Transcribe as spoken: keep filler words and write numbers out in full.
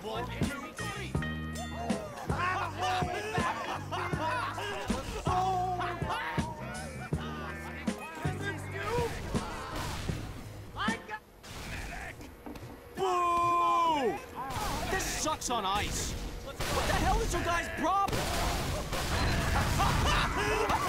One, two, three. I'm holding back. This is you. I got medic. Boo! This sucks on ice. What the hell is your guys' problem?